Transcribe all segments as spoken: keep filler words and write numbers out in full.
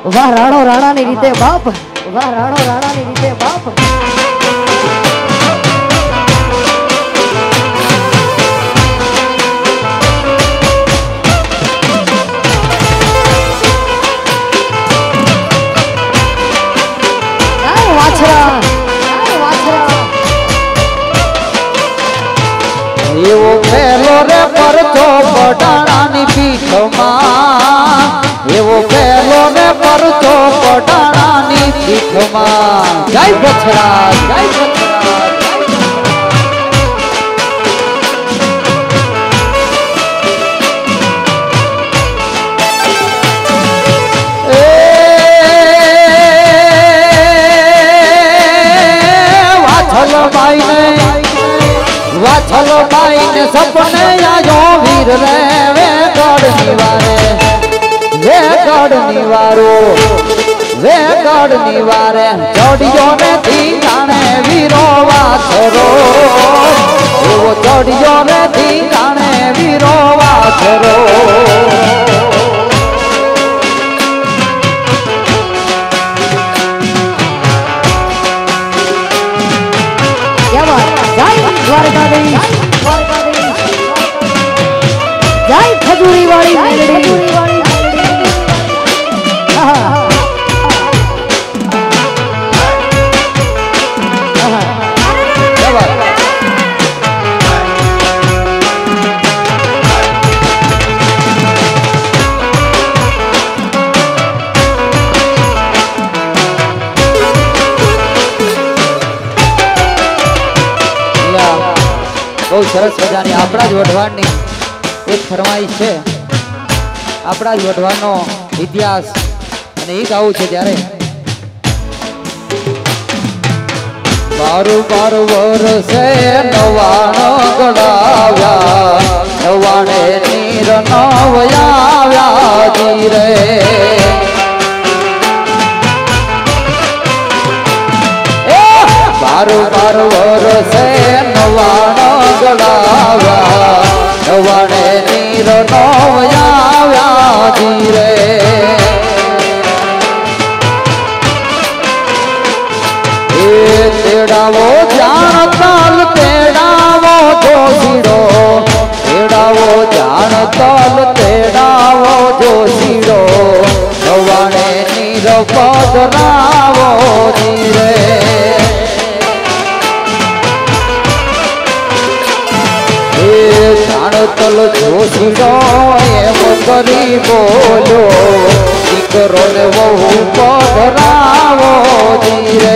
वाह राणो राणा ની રીતે બાપ वाह राणो राणा ની રીતે बाप एवो पहलो रे परचो पटाणानी पीठमां एवो पहलो रे परचो पटाणानी पीठमां जय बछड़ा जय बछड़ा ए वाछल भाई ने वाछल भाई ने सपने आयो वीर रे वे गढ़ निवारे वे गढ़ निवारो वे गढ़ निवारे चढ़ियो ने ठिकाने वीरो वाछरो वो चढ़ियो ने ठिकाने वीरो वाछरो जय खजूरी वाली मेलड़ी बहुत सरस मजानी आपड़ा ज वढवाणनी एक फरमाईश है आपड़ा ज वढवानो इतिहास अने ई गावुं छे त्यारे बारू बारू वरसे नवाणो गड़ाव्या नवाणे नीर नवयाव्या जी रे बारू बारू वरसे नवाणो गड़ाव्या नवाणे नीर नवयाव्या जी रे तेड़ावो जान ताल तेड़ावो जोशीड़ो तेड़ावो जान ताल तेड़ावो जोशीड़ो नवाणे नीर पधरावो जी रे तल जोशीड़ो एम करी बोलो दीकरो ने वहू पधरावो जी रे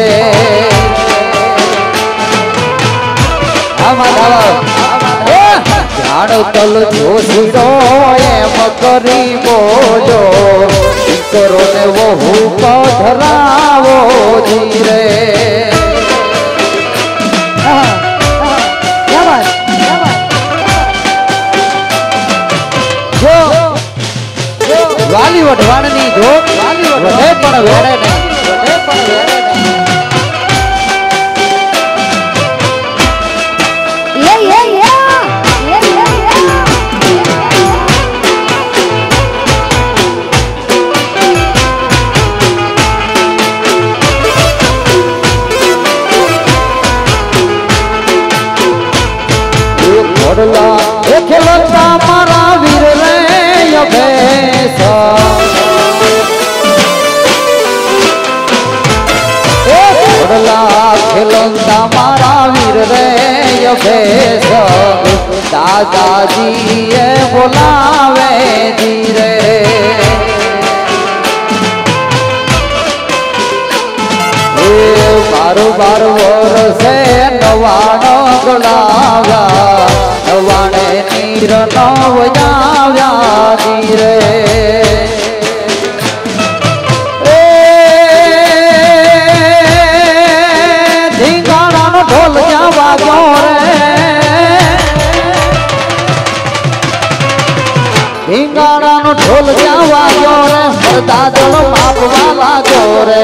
जान तल जोशीड़ो एम करी बोलो दीकरो ने वहू पधरावो जी रे वाली वढवाणनी जो वाली वढे पण वेड़े ने वढे पण वेड़े ने ये ये ये ये ये ये घोड़ला ए खेलता मारा वीर रे अभेसा घोड़ला खेलता मारा वीर रे अभेसा दादाजी ए बोलावे जी रे बारो बार वरसे नवाणो गड़ाव्या नवाणे नीर नवयाव्या जी रे ढींगाणा नो ढोल जा वाग्यो रे ढींगाणा नो ढोल जा वाग्यो रे दादड़ मापवा लागो रे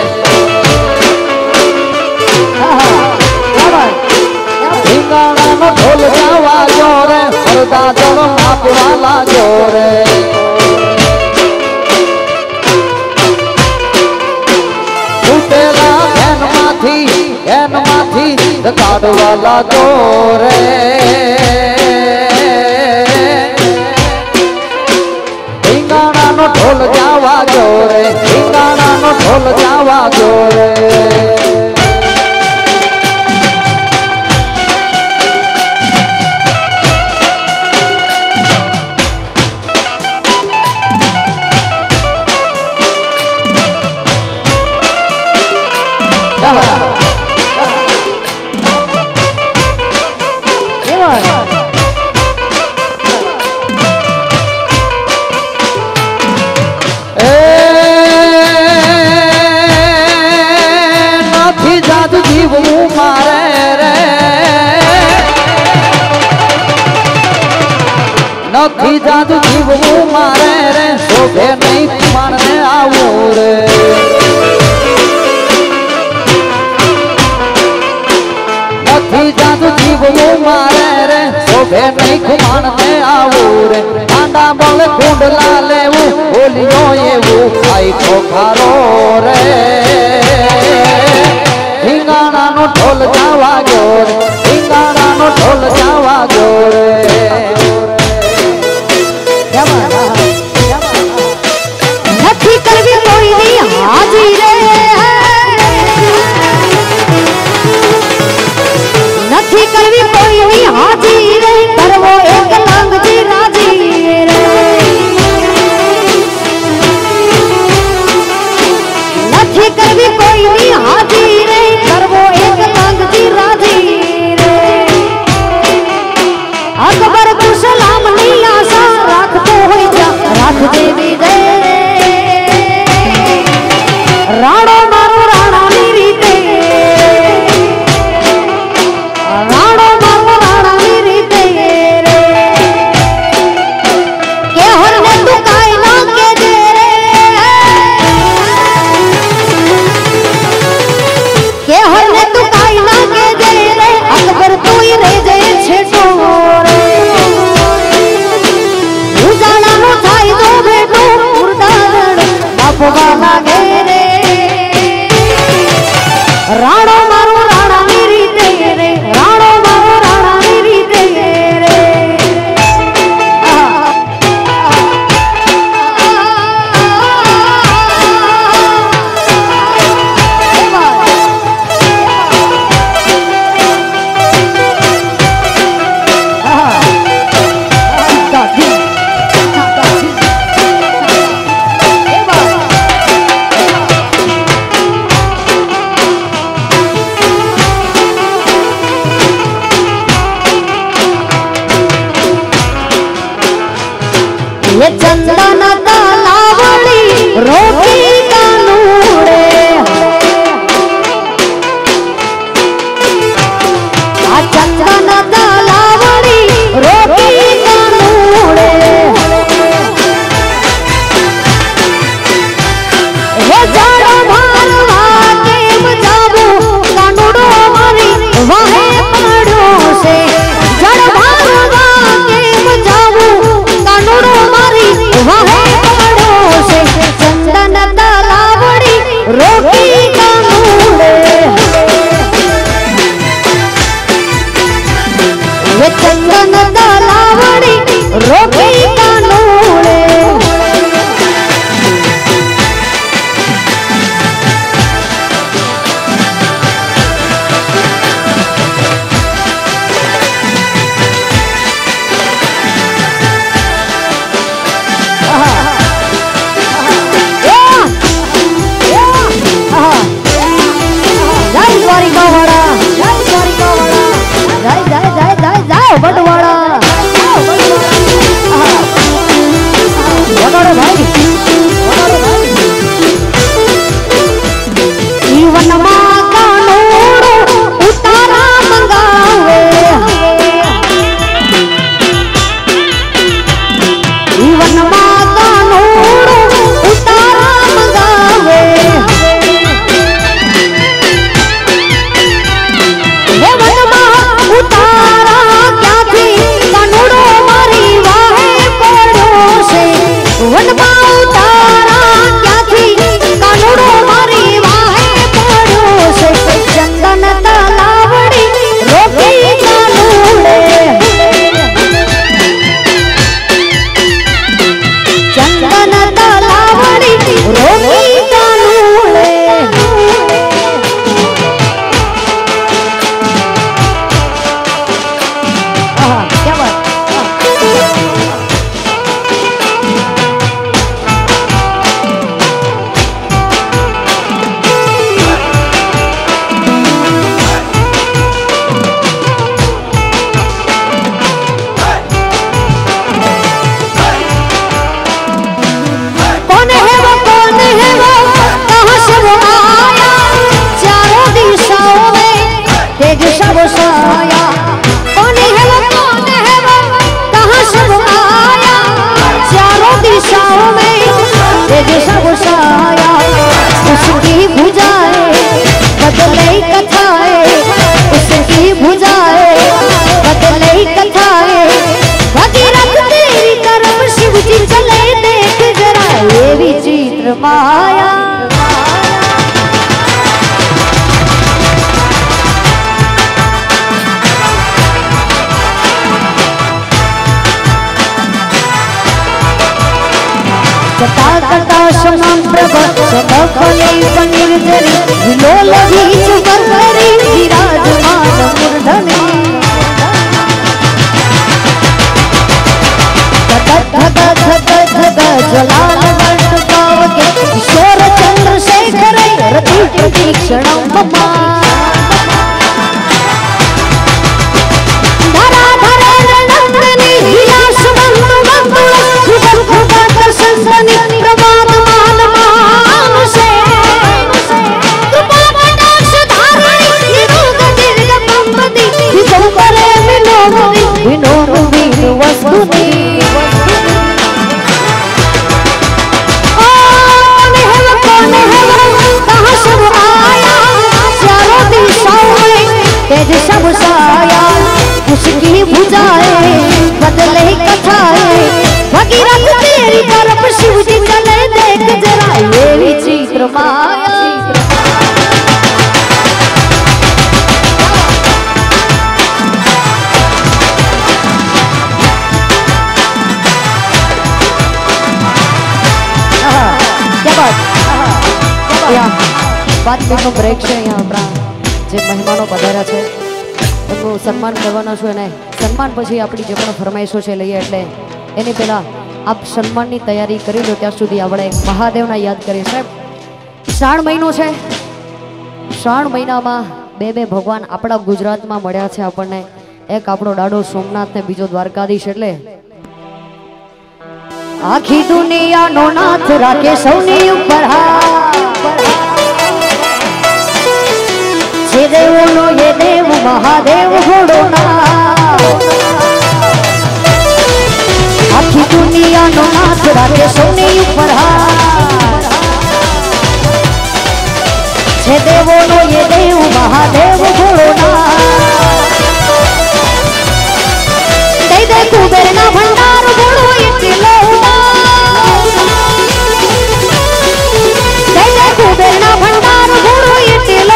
ढींगाणा नो ढोल जा वाग्यो रे दादड़ मापवा लागो रे काढ़वा लागो रे ढींगाणा नो ढोल जावा गो रे ढींगाणा नो ढोल जावा गो रे नथी जादू जीव मारे रे शोभे नहीं मानने आवू रे नथी जादू जीव मारे रे शोभे नहीं मानने आवू रे आंडा बोले कुंडला लेवू बोलियो ये वो आई खोखारो रे ढींगाणा नो ढोल जावा गो रे ढींगाणा नो ढोल जावा गो रे नथी करवी कोई नहीं हाजी रे नथी करवी कोई नहीं हाजी रे पर वो एक लांग जी राजी रे नथी करवी कोई नहीं हाजी रे पर वो एक लांग जी राजी रे अकबर को सलाम नहीं आसा राखतो होई जा राख देवी दे राणो मारो राणा मेरी ते राणो मारो राणा मेरी ते रे के हरने तू काई ना के दे रे के हरने तू काई ना के दे रे अकबर तू ही रह जाए छेटो रे उजाला नो थाई दो बेटो मुर्दारण बापवा लागे रे राणो मारो राणा मेरी तेरे राणो मारो राणा मेरी तेरे माया कथा कथा शमम प्रभ सदफले पनीर जरी विलोल बीच बरकरी विराजमान मूर्धनि धग धग धग ज्वलाल वर्ष पाव के किशोर चंद्रशेखर रति प्रतीक्षणं मम धरा धरे नंदनी विलास बंधु बंधु सुगम खुदा संसनी प्रभात मान मान से कृपा कटाक्ष धारणी निरोग दीर्घ पंपति विजय करे विनोदी विनोदी वस्तुनि तेज सब साया उसकी भुजाए बदले कथाए भगीरथ तेरी तरफ शिव जी चले देख जरा ये विचित्र माया क्या बात क्या बात में ब्रेक છે यहाँ આપણા જે મહેમાનો પધાર્યા છે એમનું સન્માન કરવાના છો અને સન્માન પછી આપણી જે પણ ફરમાઈશો છે લઈએ એટલે એની પહેલાં આપ સન્માનની તૈયારી કરી લો ત્યાં સુધી આપણે મહાદેવના યાદ કરીએ સાહેબ શ્રાવણ મહિનો છે શ્રાવણ મહિનામાં બે બે ભગવાન આપણા ગુજરાતમાં મળ્યા છે આપણને એક આપણો દાડો સોમનાથ ને બીજો દ્વારકાધીશ એટલે આખી દુનિયાનો નાથ રાખે સૌની ઉપર હાથ ये देवो नो ये देव महादेव घोड़ो ना आखी दुनिया नो नाथ राखे सोने ऊपर हाथ ये देवो नो ये देव महादेव घोड़ो ना दे दे कुबेर ना भंडार घोड़ो इटलो दे दे कुबेर ना भंडार घोड़ो इटलो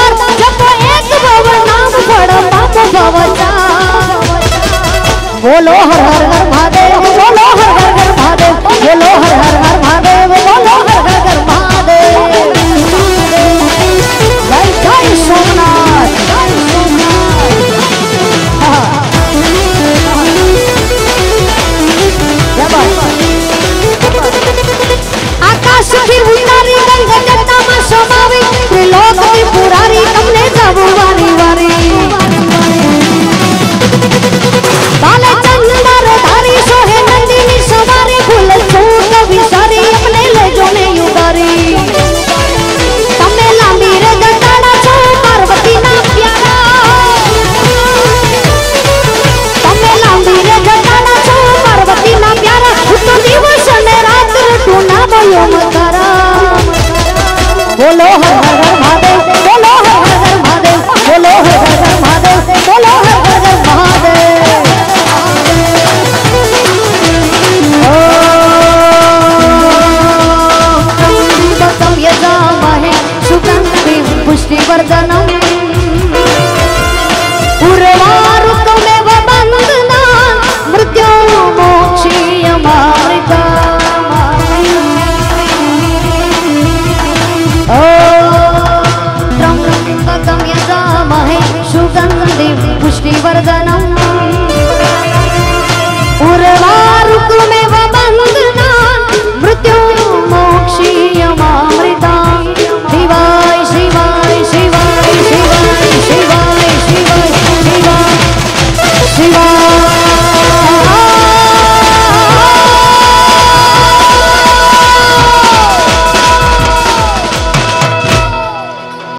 बोलो हर हर हर महादेव बोलो हर हर हर महादेव बोलो हर हर हर महादेव बोलो हर हर हर महादेव जय जय सोमनाथ आकाश की उतारी गंगा जटा में समावी त्रिलोक की पुरारी तुमने जाबू वारी वारी बाले चंदर धारी सोहे नंदिनी सवारी फूल छूट विसारी अपने ले जोने युगारी तमे लांबी रे जटाड़ा छो पार्वती ना प्यारा तमे लांबी रे जटाड़ा छो पार्वती ना प्यारा तो दिवस ने रात तू ना भयो मतारा बोलो हर हर हर महादेव बोलो हर हर हर महादेव बोलो हर हर हर महादेव बोलो हर हर हर महादेव पुष्टि वर्धनम